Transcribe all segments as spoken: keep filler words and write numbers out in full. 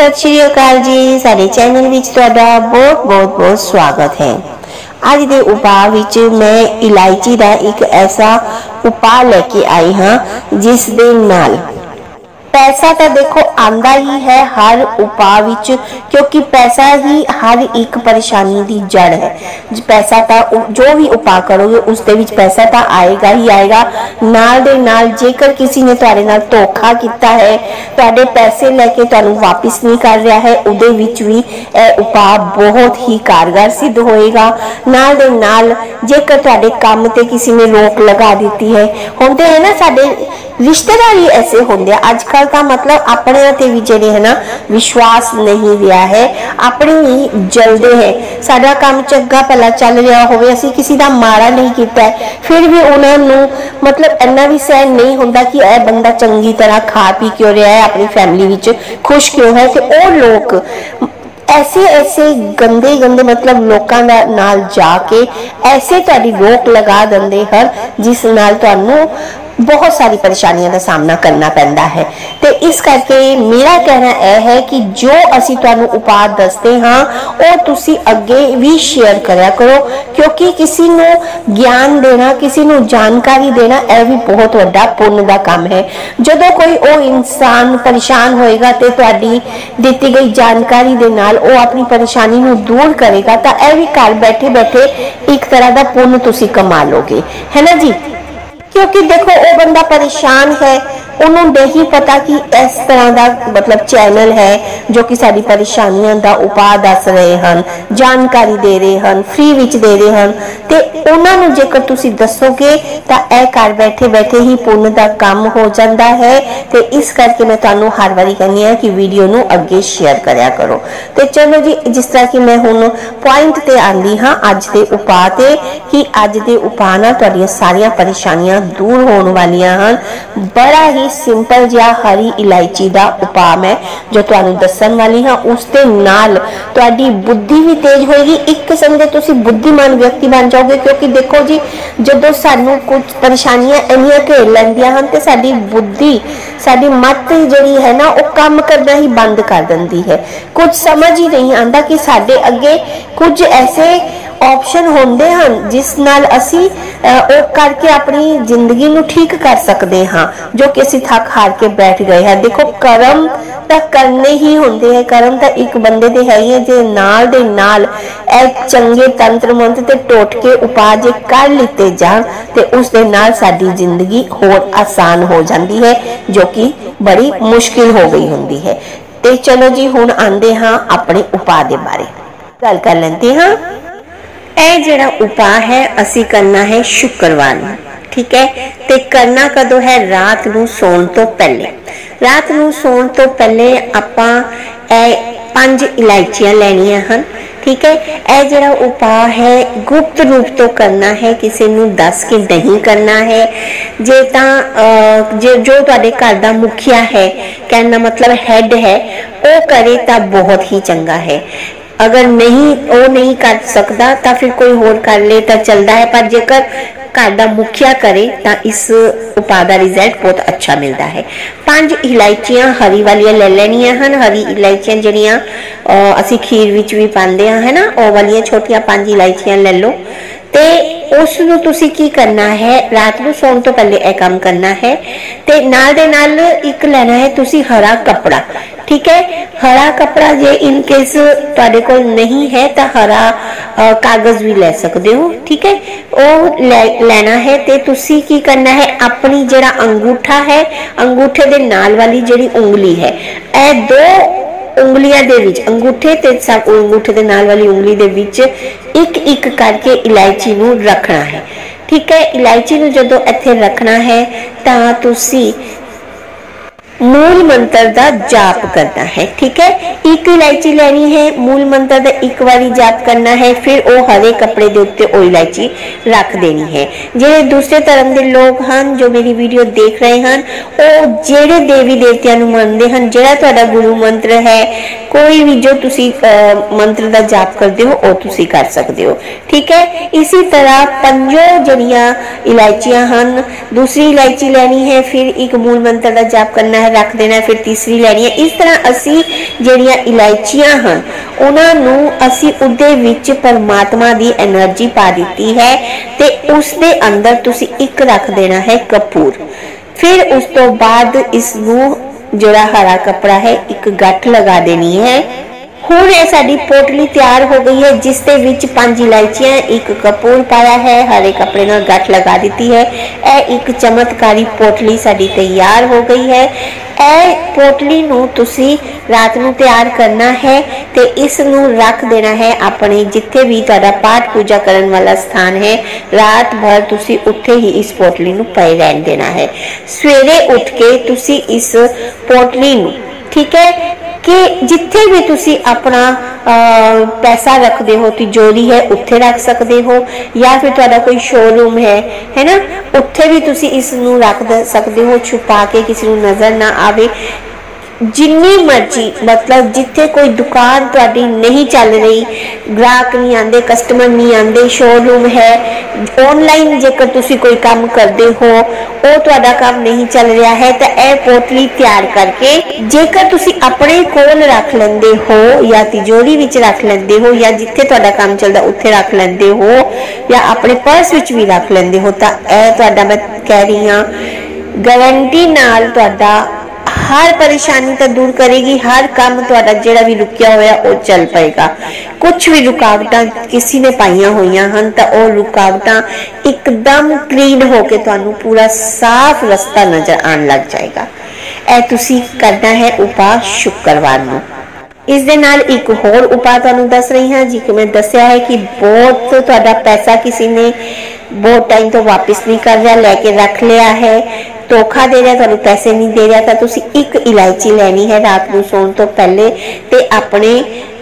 सत श्री अकाल जी। साडे चैनल विच तुहाडा बहुत बहुत बहुत स्वागत है। अज दे उपाय विच मैं इलायची दा एक ऐसा उपाय लेके आई हाँ जिस दे नाल पैसा तो देखो आंदा ही है हर उपाय विच, क्योंकि पैसा ही हर एक परेशानी की जड़ है। पैसा तो जो भी उपाय करोगे उस दे विच पैसा तो आएगा ही आएगा। नाल दे नाल जेकर किसी ने तुहाडे नाल धोखा किया है, तुहाडे पैसे लेके तुहानू वापस नहीं कर रहा है, उहदे विच भी यह उपाय बहुत ही कारगर सिद्ध होएगा। नाल दे नाल जेकर तुहाडे काम ते किसी ने रोक लगा दी है, होंदे है ना साडे रिश्तेदार ही ऐसे होंगे आजकल का, मतलब अपने ते भी जेडे है ना विश्वास नहीं रहा है, अपने ही जलते हैं। साडा काम चंगा भला चल रहा होवे, असीं किसी दा माड़ा नहीं कीता है, फिर भी उन्होंने मतलब इन्ना भी सहन नहीं होंदा कि यह बंदा चंगी तरह खा पी क्यों रहा है, अपनी फैमिली विच खुश क्यों है। तो वो लोग ऐसे ऐसे गंदे गंदे मतलब लोगों नाल जाके ऐसे तुहाडी रोक लगा देंदे हन, जिस नाल तुहानू बहुत सारी परेशानियों का सामना करना पैंदा है। तो इस करके मेरा कहना यह है कि जो असी तुहानू उपाय दसते हाँ वो तुसी अगे भी शेयर करा करो, क्योंकि किसी को ज्ञान देना, किसी को जानकारी देना यह भी बहुत बड़ा पुण्य का काम है। जदों कोई वो इंसान परेशान होएगा तो तुहाडी दी गई जानकारी दे नाल वो अपनी परेशानी को दूर करेगा, तो यह भी घर बैठे बैठे एक तरह का पुण्य तुसी कमा लोगे, है ना जी। क्योंकि देखो वो बंदा परेशान है, उन्होंने नहीं पता कि इस तरह का मतलब चैनल है जो कि साडी परेशानियों का उपाय दस रहे हैं, जानकारी दे रहे हैं, फ्री विच दे रहे हैं। तो उन्होंने जेकर तुसी दसोगे तो यह घर बैठे बैठे ही पुण्य का काम हो जाता है। तो इस करके मैं तुहानू हर बारी कहनी है कि वीडियो नू अगे शेयर करया करो। तो चलो जी, जिस तरह कि मैं हुण पॉइंट ते आंदी हाँ अज दे उपाय ते, कि अज दे उपाय नाल तुहाडीआं सारियां परेशानियां दूर होने वालियां हैं। बड़ा ही सिंपल जिहा हरी इलायची का उपाय मैं जो तुहानू दसन वाली हाँ, उसके नाल तुहाडी बुद्धि भी तेज होएगी, एक किस्म के तुसी बुद्धिमान व्यक्ति बन जाओगे। क्योंकि देखो जी, जदों सानू कुछ परेशानियां इन्नियां घेर लैंदियां हन ते साडी बुद्धि, साडी मत जिहड़ी है ना वो काम करना ही बंद कर दिंदी है। कुछ समझ ही नहीं आता कि साडे अगे कुछ ऐसे ऑप्शन होंदे हैं जिस नाल असी वो करके अपनी जिंदगी नू ठीक कर सकते हाँ, जो कि असी थक हार के बैठ गए हैं। देखो कर्म तो करने ही होंदे है, कर्म तो एक बंदे दे है ही है, जे नाल दे नाल ए चंगे तंत्र मंत्र ते टोटके उपाय जे कर लिते जान ते उस दे नाल साडी जिंदगी होर आसान हो जाती है, जो कि बड़ी मुश्किल हो गई होंदी है। ते चलो जी हुण आंदे हाँ अपने उपाय दे बारे गल कर लेंदे हाँ। यह जड़ा उपाय है असी करना है शुक्रवार में, ठीक है। ते करना कदों है? रात नू सोण तो पहले। रात नू सोण तो पहले आपां पांच इलायचियां लैनियां हन, ठीक है। यह जड़ा उपाय है गुप्त रूप तो करना है, किसी नू दस के नहीं करना है। जे तां जे जो तुहाडे घर दा मुखिया है, कहना मतलब हेड है, वो करे तो बहुत ही चंगा है। अगर नहीं वो नहीं कर सकता तो फिर कोई होर कर ले तो चलता है, पर जेकर घर का मुखिया करे तो इस उपाय का रिजल्ट बहुत अच्छा मिलता है। पांच इलायचियां हरी वालियां ले लेनियां हन। हरी इलायचियां जड़ियां असी खीर विच भी पांदे हां, है ना, ओ वालियां छोटियां पांच इलायचियां ले लो। ते उस नू तुसी की करना है, रात नू सोण तो पहले यह काम करना है। ते नाल दे नाल एक लेना है तुसी हरा कपड़ा, ठीक है। हरा कपड़ा जे इन केस तुहाडे कोल नहीं है तो हरा आ, कागज भी ले सकते हो, ठीक है। वो ले, लेना है। ते तुसी की करना है, अपनी जड़ा अंगूठा है, अंगूठे दे नाल वाली जड़ी उंगली है, ए दो उंगलियां दे विच अंगूठे ते सब अंगूठे दे नाल वाली उंगली दे विच एक एक करके इलायची नू रखना है, ठीक है। इलायची नू जदों इत्थे रखना है तां तुसी मूल मंत्र का जाप करना है, ठीक है। एक इलायची लेनी है, मूल मंत्र का एक बारी जाप करना है, फिर वो हरे कपड़े के उत्ते वो इलायची रख देनी है। जेडे दूसरे धर्म के लोग हैं जो मेरी वीडियो देख रहे हैं, वो जेडे देवी देवतियां नू मनदे हैं, जेड़ा तुहाडा गुरु मंत्र है, कोई भी जो तुसी मंत्र का जाप करते हो वो तुसी कर सकते हो, ठीक है। इसी तरह पंजों जड़ियां इलायचियां हैं, दूसरी इलायची लेनी है, फिर एक मूल मंत्र का जाप करना है, रख देना, फिर तीसरी लैनी है। इस तरह असी जिहड़ियां इलायचियां हैं उन्होंने असी उहदे विच परमात्मा दी एनर्जी पा दी है, ते उस दे अंदर तुसी एक रख देना है कपूर। फिर उस तो बाद इसनूं जिहड़ा हरा कपड़ा है एक गठ लगा देनी है। हुण ये साडी पोटली तैयार हो गई है, जिस दे विच पांच इलायचियां, एक कपूर पाया है, हरे कपड़े नाल गठ लगा दी है। यह एक चमत्कारी पोटली साडी तैयार हो गई है। ए पोटली नूं तुसी रात नूं तैयार करना है ते इस नूं रख देना है अपने जिथे भी तुहाडा पाठ पूजा करन वाला स्थान है। रात भर तुसी उत्थे ही इस पोटली नूं पए रहन देना है। सवेरे उठ के तुसी इस पोटली नूं, ठीक है, कि जिथे भी तुसी अपना आ, पैसा रखते हो, तिजोरी है उत्थे रख सकते हो, या फिर तुहाडा कोई शोरूम है है ना, उत्थे भी तुसी इस नूं रख सकते हो, छुपा के किसी नूं नजर ना आवे। जिन्नी मर्जी, मतलब जिथे कोई दुकान तुहाडी नहीं चल रही, ग्राहक नहीं आते, कस्टमर नहीं आते, शोरूम है, ऑनलाइन जेकर तुसी कोई काम करते हो वो तुहाडा काम नहीं चल रहा है, तो यह पोटली तैयार करके जेकर तुसी अपने कोल रख लेंदे हो, या तिजोरी विच रख लेंदे हो, या जिथे तुहाडा काम चलदा उत्थे रख लेंदे हो, या अपने पर्स विच भी रख लेंदे हो, तो यह तुहाडा, मैं कह रही हाँ, गारंटी नाल तुहाडा हर परेशानी तो दूर करेगी। हर काम तुहाडा जिहड़ा भी रुकिया होया वो चल पाएगा। कुछ भी रुकावटां किसी ने पाइया हुई हैं तो वो रुकावटां एकदम क्लीन होके तुहानू पूरा साफ रास्ता नजर आने लग जाएगा। ए तुसी करना है उपाय शुक्रवार नूं। इस दे नाल एक होर उपाय तुहानू दस रही हाँ जी, कि मैं दसिया है कि बहुत तुहाडा पैसा किसी ने बहुत टाइम तो वापस नहीं कर रहा, लैके रख लिया है, धोखा दे रहा, तुहानू पैसे नहीं दे रहा, तो तुसी एक इलायची लैनी है रात को सोने तो पहले, ते अपने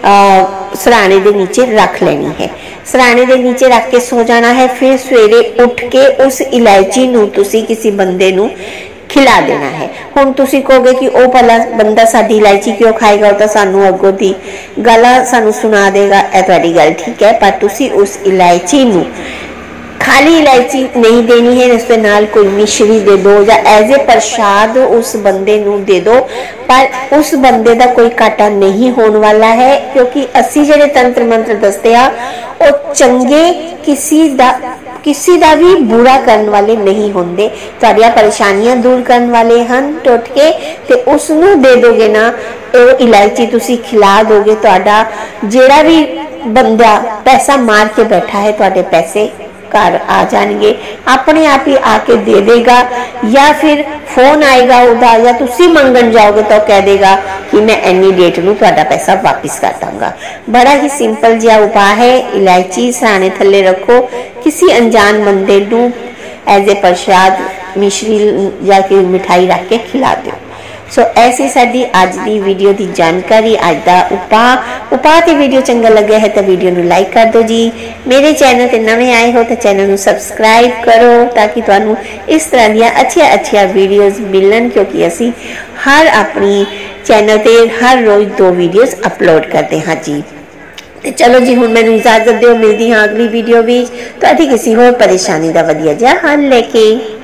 सराणे दे नीचे रख लेनी है। सराणे दे नीचे रख के सो जाना है। फिर सवेरे उठ के उस इलायची नूं तुसी किसी बंदे नूं खिला देना है। हुण तुसी कहोगे कि ओ भला बंदा साडी इलायची क्यों खाएगा, वो तो सानू अगों दी गल्लां सानू सुना देगा। ए तुहाडी गल ठीक है, पर तुसी उस इलायची नूं खाली इलायची नहीं देनी है, इसके नाल कोई मिश्री दे दो, या एज ए प्रसाद उस बंदे नूं दे दो, पर उस बंदे दा कोई घाटा नहीं होने वाला है, क्योंकि असी जिहड़े तंत्र मंत्र दसदे आ ओ चंगे किसी दा किसी दा भी बुरा करने वाले नहीं होंदे, तुहाडियां परेशानियां दूर करने वाले हन टोटके, ते उसनूं दे दोगे ना, वो इलायची तुसी खिला दोगे, तुहाडा जिहड़ा भी बंदा पैसा मार के बैठा है तुहाडे पैसे घर आ जाएंगे, अपने आप ही आके दे देगा, या फिर फोन आएगा उदा, या तुसी मंगन जाओगे तो कह देगा कि मैं एनी डेट नूं तुहाडा पैसा वापस कर दूंगा। बड़ा ही सिंपल जिहा उपाय है। इलायची सराणे थल्ले रखो, किसी अनजान बंदे नूं एज ए प्रसाद मिश्री या कि मिठाई रख के खिला दो। सो ऐसी साडी अज दी वीडियो दी जानकारी, अज दा उपाय उपाय ते वीडियो चंगा लगे है तो वीडियो नूं लाइक कर दो जी। मेरे चैनल ते नवे आए हो तो चैनल नूं सबसक्राइब करो, ताकि तुहानू इस तरह दी अच्छी अच्छी वीडियोस मिलन, क्योंकि असी हर अपनी चैनल ते हर रोज दो वीडियोस अपलोड करते हाँ जी। तो चलो जी, हुण मैनूं इजाजत दिओ, मिलदी हाँ अगली वीडियो विच तुहाडी किसी होर परेशानी दा वधिया जिहा हल लेके।